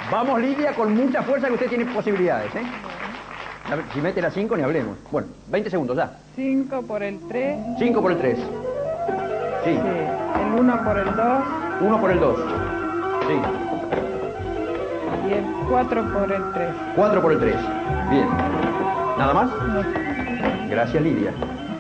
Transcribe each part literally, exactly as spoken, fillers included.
Vamos, Lidia, con mucha fuerza que usted tiene posibilidades, ¿eh? A ver, si mete la cinco ni hablemos. Bueno, veinte segundos ya. cinco por el tres. cinco por el tres. Sí. Sí. El uno por el dos. uno por el dos. Sí. Y el cuatro por el tres. cuatro por el tres. Bien. ¿Nada más? No. Gracias, Lidia.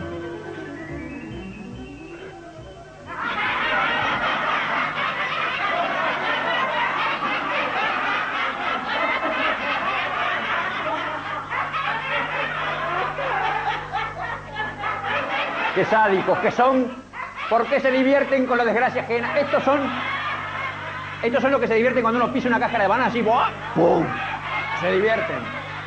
Qué sádicos que son. ¿Por qué se divierten con la desgracia ajena? Estos son... Estos son los que se divierten cuando uno pisa una cáscara de banana así, ¡buah! ¡Pum! Se divierten.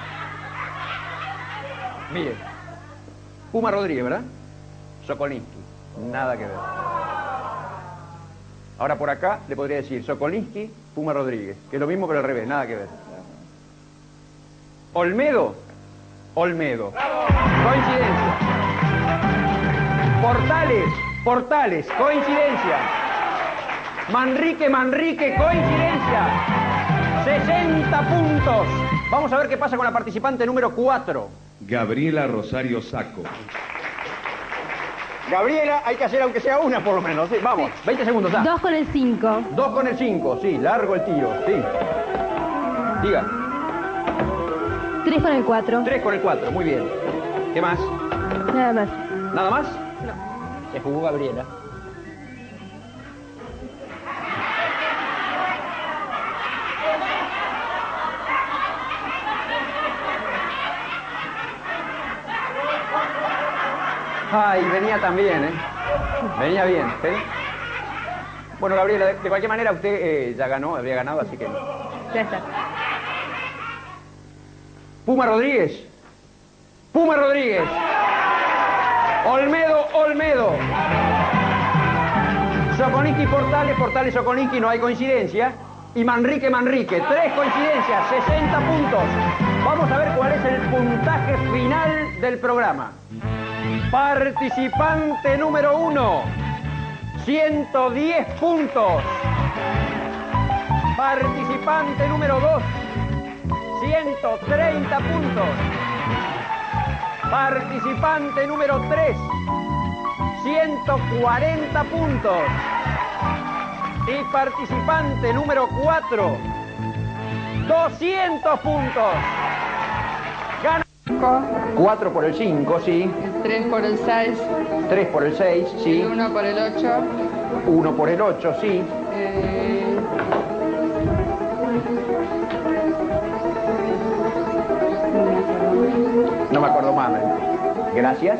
Mire. Puma Rodríguez, ¿verdad? Sokolinsky. Nada que ver. Ahora por acá le podría decir Sokolinsky, Puma Rodríguez. Que es lo mismo pero al revés, nada que ver. Olmedo. Olmedo. Coincidencia. Portales. Portales. Coincidencia. Manrique, Manrique, coincidencia. sesenta puntos. Vamos a ver qué pasa con la participante número cuatro. Gabriela Rosario Sacco. Gabriela, hay que hacer aunque sea una por lo menos. Sí, vamos, veinte segundos ya. Dos con el cinco. Dos con el cinco, sí, largo el tiro, sí. Diga. Tres con el cuatro. Tres con el cuatro, muy bien. ¿Qué más? Nada más. ¿Nada más? No. Se jugó Gabriela. Ay, venía también, ¿eh? Venía bien, ¿sí? Bueno, Gabriela, de, de cualquier manera usted eh, ya ganó, había ganado, así que... Ya está. Puma Rodríguez. Puma Rodríguez. Olmedo, Olmedo. Sokolinsky, Portales, Portales, Sokolinsky, no hay coincidencia. Y Manrique, Manrique, tres coincidencias, sesenta puntos. Vamos a ver cuál es el puntaje final del programa. Participante número uno, ciento diez puntos. Participante número dos, ciento treinta puntos. Participante número tres, ciento cuarenta puntos. Y participante número cuatro, doscientos puntos. Gana. cuatro por el cinco, sí. tres por el seis. tres por el seis, sí. uno por el ocho. uno por el ocho, sí. Eh... No me acuerdo más. Gracias.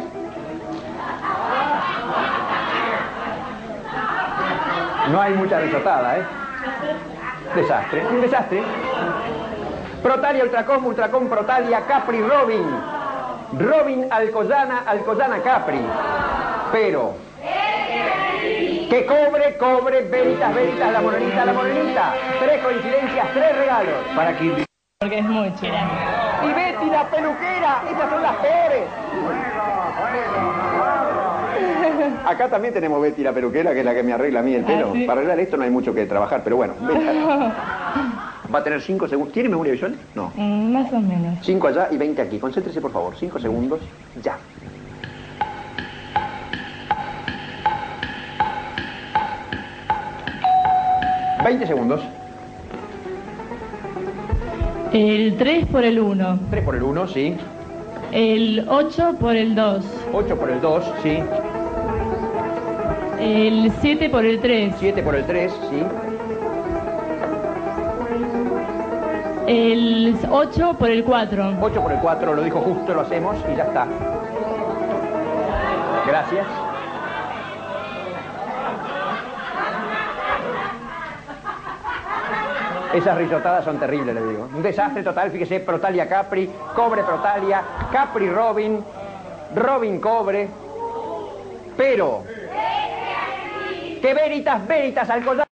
No hay mucha risotada, ¿eh? Desastre, un desastre. Protalia, Ultracom, Ultracom, Protalia, Capri, Robin. Robin, Alcoyana, Alcoyana, Capri. Pero... que cobre, cobre, veritas, veritas, la morenita, la morenita. Tres coincidencias, tres regalos. Para que... Porque es mucho. Y Betty, la peluquera, estas son las peores. Acá también tenemos Betty, la peluquera, que es la que me arregla a mí el pelo. ¿Ah, sí? Para arreglar esto no hay mucho que trabajar, pero bueno. Va a tener cinco segundos. ¿Tiene memoria visual? No. Mm, más o menos. cinco allá y veinte aquí. Concéntrese, por favor. cinco segundos. Ya. veinte segundos. El tres por el uno. tres por el uno, sí. El ocho por el dos. ocho por el dos, sí. El siete por el tres. siete por el tres, sí. El ocho por el cuatro. ocho por el cuatro, lo dijo justo, lo hacemos y ya está. Gracias. Esas risotadas son terribles, le digo. Un desastre total, fíjese, Protalia Capri, Cobre Protalia, Capri Robin, Robin Cobre, pero... que veritas, veritas, Alcoyana.